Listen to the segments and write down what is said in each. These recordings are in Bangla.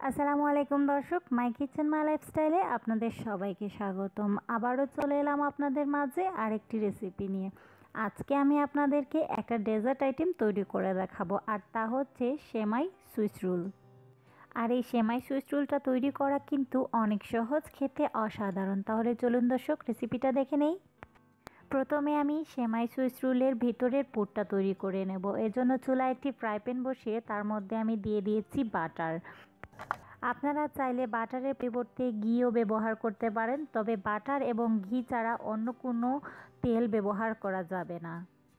আসসালামু আলাইকুম দর্শক, মাই কিচেন মাই লাইফস্টাইলে আপনাদের সবাইকে স্বাগতম। আবারও চলে এলাম আপনাদের মাঝে আরেকটি রেসিপি নিয়ে। আজকে আমি আপনাদেরকে একটা ডেজার্ট আইটেম তৈরি করে দেখাবো, আর তা হচ্ছে সেমাই সুইস রোল। আর এই সেমাই সুইস রোলটা তৈরি করা কিন্তু অনেক সহজ, খেতে অসাধারণ। তাহলে চলুন দর্শক, রেসিপিটা দেখে নেই। প্রথমে আমি সেমাই সুইস রোলের ভিতরের পুরটা তৈরি করে নেব। এজন্য চুলায় একটি ফ্রাই প্যান বসিয়ে তার মধ্যে আমি দিয়ে দিয়েছি বাটার। আপনারা চাইলে বাটারের পরিবর্তে ঘিও ব্যবহার করতে পারেন, তবে বাটার এবং ঘি ছাড়া অন্য কোনো তেল ব্যবহার করা যাবে না।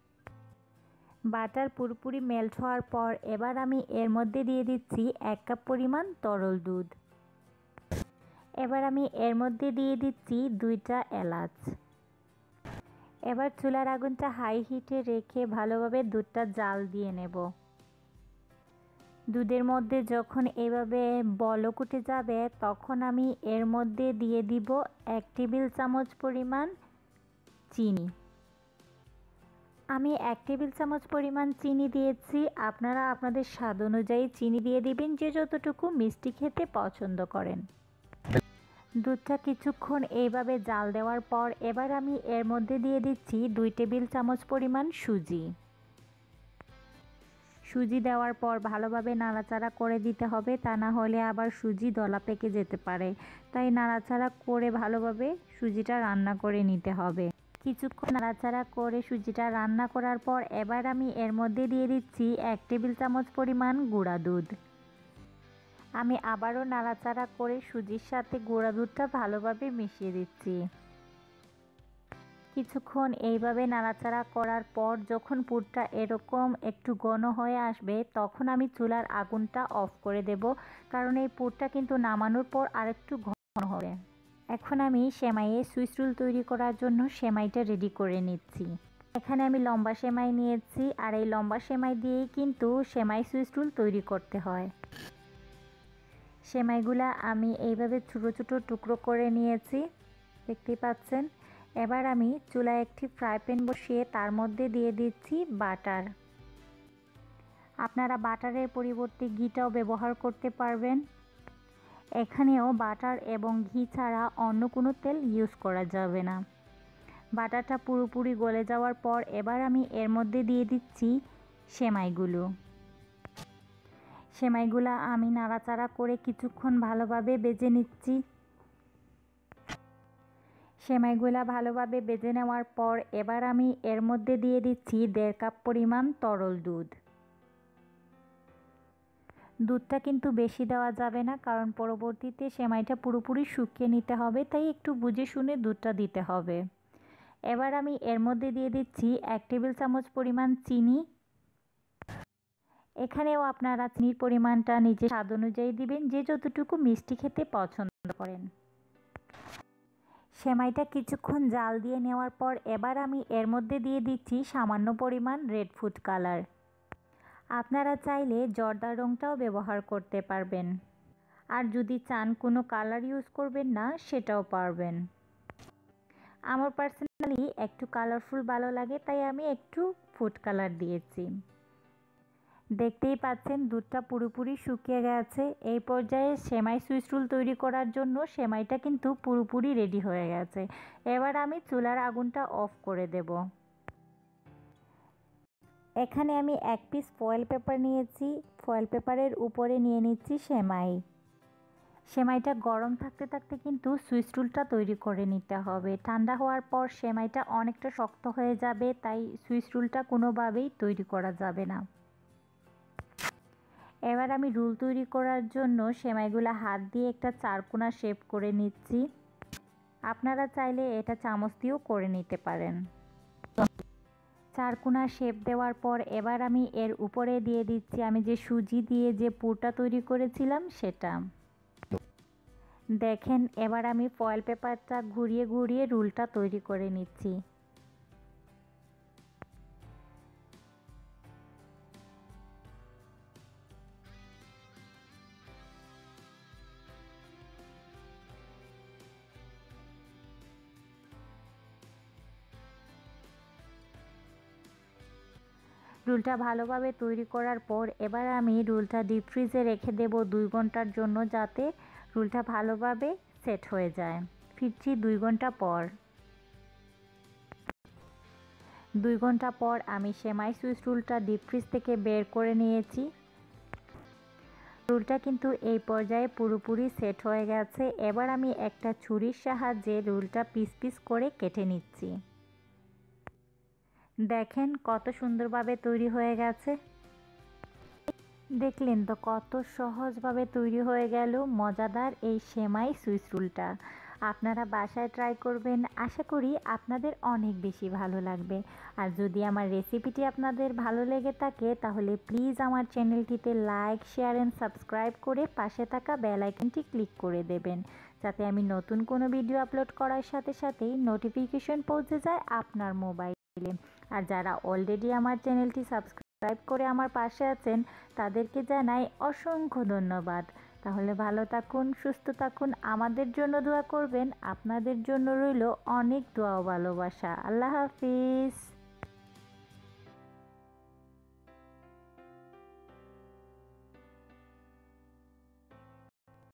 বাটার পুরোপুরি মেল্ট হওয়ার পর এবার আমি এর মধ্যে দিয়ে দিচ্ছি 1 কাপ পরিমাণ তরল দুধ। এবার আমি এর মধ্যে দিয়ে দিচ্ছি 2টা এলাচ। এবার চুলার আগুনটা হাই হিটে রেখে ভালোভাবে দুধটা জাল দিয়ে নেব। দুধের মধ্যে যখন এভাবে বলক উঠে যাবে তখন আমি এর মধ্যে দিয়ে দিব 1 টেবিল চামচ পরিমাণ চিনি। আমি 1 টেবিল চামচ পরিমাণ চিনি দিয়েছি। আপনারা আপনাদের স্বাদ অনুযায়ী চিনি দিয়ে দিবেন, যে যতটুকু মিষ্টি খেতে পছন্দ করেন। দুধটা কিছুক্ষণ এইভাবে জাল দেওয়ার পর এবার আমি এর মধ্যে দিয়ে দিচ্ছি 2 টেবিল চামচ পরিমাণ সুজি। সুজি দেওয়ার পর ভালোভাবে নাড়াচাড়া করে দিতে হবে, তা না হলে আবার সুজি দলা পেকে যেতে পারে। তাই নাড়াচাড়া করে ভালোভাবে সুজিটা রান্না করে নিতে হবে। কিছুক্ষণ নাড়াচাড়া করে সুজিটা রান্না করার পর এবার আমি এর মধ্যে দিয়ে দিচ্ছি 1 টেবিল চামচ পরিমাণ গুঁড়া দুধ। আমি আবারও নাড়াচাড়া করে সুজির সাথে গুঁড়া দুধটা ভালোভাবে মিশিয়ে দিচ্ছি। কিছুক্ষণ এইভাবে নাড়াচাড়া করার পর যখন পুরটা এরকম একটু ঘন হয়ে আসবে তখন আমি চুলার আগুনটা অফ করে দেব, কারণ এই পুরটা কিন্তু নামানোর পর আরেকটু ঘন হবে। এখন আমি সেমাইয়ের সুইস রোল তৈরি করার জন্য সেমাইটা রেডি করে নিচ্ছি। এখানে আমি লম্বা সেমাই নিয়েছি, আর এই লম্বা সেমাই দিয়েই কিন্তু সেমাই সুইস রোল তৈরি করতে হয়। সেমাইগুলা আমি এইভাবে ছোটো ছোটো টুকরো করে নিয়েছি, দেখতেই পাচ্ছেন। এবার আমি চুলায় একটি ফ্রাই প্যান বসিয়ে তার মধ্যে দিয়ে দিচ্ছি বাটার। আপনারা বাটারের পরিবর্তে ঘিটাও ব্যবহার করতে পারবেন। এখানেও বাটার এবং ঘি ছাড়া অন্য কোনো তেল ইউজ করা যাবে না। বাটারটা পুরোপুরি গলে যাওয়ার পর এবার আমি এর মধ্যে দিয়ে দিচ্ছি সেমাইগুলো। সেমাইগুলো আমি নাড়াচাড়া করে কিছুক্ষণ ভালোভাবে ভেজে নিচ্ছি। সেমাইগুলা ভালোভাবে ভেজে নেওয়ার পর এবার আমি এর মধ্যে দিয়ে দিচ্ছি 1.5 কাপ পরিমাণ তরল দুধ। দুধটা কিন্তু বেশি দেওয়া যাবে না, কারণ পরবর্তীতে সেমাইটা পুরোপুরি শুকিয়ে নিতে হবে, তাই একটু বুঝে শুনে দুধটা দিতে হবে। এবার আমি এর মধ্যে দিয়ে দিচ্ছি 1 টেবিল চামচ পরিমাণ চিনি। এখানেও আপনারা চিনির পরিমাণটা নিজের স্বাদ অনুযায়ী দিবেন, যে যতটুকু মিষ্টি খেতে পছন্দ করেন। সেমাইটা কিছুক্ষণ জাল দিয়ে নেওয়ার পর এবার আমি এর মধ্যে দিয়ে দিচ্ছি সামান্য পরিমাণ রেড ফুড কালার। আপনারা চাইলে জর্দা রঙটাও ব্যবহার করতে পারবেন, আর যদি চান কোনো কালার ইউজ করবেন না সেটাও পারবেন। আমার পার্সোনালি একটু কালারফুল ভালো লাগে, তাই আমি একটু ফুড কালার দিয়েছি। দেখতেই পাচ্ছেন দুধটা পুরোপুরি শুকিয়ে গেছে। এই পর্যায়ে সেমাই সুইস রোল তৈরি করার জন্য সেমাইটা কিন্তু পুরোপুরি রেডি হয়ে গেছে। এবার আমি চুলার আগুনটা অফ করে দেব। এখানে আমি 1 পিস ফয়েল পেপার নিয়েছি। ফয়েল পেপারের উপরে নিয়ে নিচ্ছি সেমাই। সেমাইটা গরম থাকতে থাকতে কিন্তু সুইস রোলটা তৈরি করে নিতে হবে। ঠান্ডা হওয়ার পর সেমাইটা অনেকটা শক্ত হয়ে যাবে, তাই সুইস রোলটা কোনোভাবেই তৈরি করা যাবে না। এবার আমি রোল তৈরি করার জন্য সেমাইগুলো হাত দিয়ে একটা চারকোনা শেপ করে নিচ্ছি। আপনারা চাইলে এটা চামচ দিয়েও করে নিতে পারেন। চারকোনা শেপ দেওয়ার পর এবার আমি এর উপরে দিয়ে দিচ্ছি আমি যে সুজি দিয়ে যে পুরটা তৈরি করেছিলাম সেটা। দেখেন, এবার আমি ফয়েল পেপারটা ঘুরিয়ে ঘুরিয়ে রোলটা তৈরি করে নিচ্ছি। রোলটা ভালোভাবে তৈরি করার পর এবার আমি রোলটা ডিপ ফ্রিজে রেখে দেব 2 ঘন্টার জন্য, যাতে রোলটা ভালোভাবে সেট হয়ে যায়। ফিরছি 2 ঘন্টা পর। 2 ঘন্টা পর আমি সেমাই সুইস রোলটা ডিপ ফ্রিজ থেকে বের করে নিয়েছি। রোলটা কিন্তু এই পর্যায়ে পুরোপুরি সেট হয়ে গেছে। এবার আমি একটা ছুরির সাহায্যে রোলটা পিস পিস করে কেটে নিচ্ছি। দেখেন কত সুন্দরভাবে তৈরি হয়ে গেছে। দেখলেন তো কত সহজভাবে তৈরি হয়ে গেল মজাদার এই সেমাই সুইস রোলটা। আপনারা বাসায় ট্রাই করবেন, আশা করি আপনাদের অনেক বেশি ভালো লাগবে। আর যদি আমার রেসিপিটি আপনাদের ভালো লেগে থাকে তাহলে প্লিজ আমার চ্যানেলটিতে লাইক, শেয়ার অ্যান্ড সাবস্ক্রাইব করে পাশে থাকা বেল আইকনটি ক্লিক করে দেবেন, যাতে আমি নতুন কোনো ভিডিও আপলোড করার সাথে সাথেই নোটিফিকেশন পৌঁছে যায় আপনার মোবাইলে। আর যারা অলরেডি আমার চ্যানেলটি সাবস্ক্রাইব করে আমার পাশে আছেন তাদেরকে জানাই অসংখ্য ধন্যবাদ। তাহলে ভালো থাকুন, সুস্থ থাকুন, আমাদের জন্য দোয়া করবেন। আপনাদের জন্য রইল অনেক দোয়া ও ভালোবাসা। আল্লাহ হাফিজ।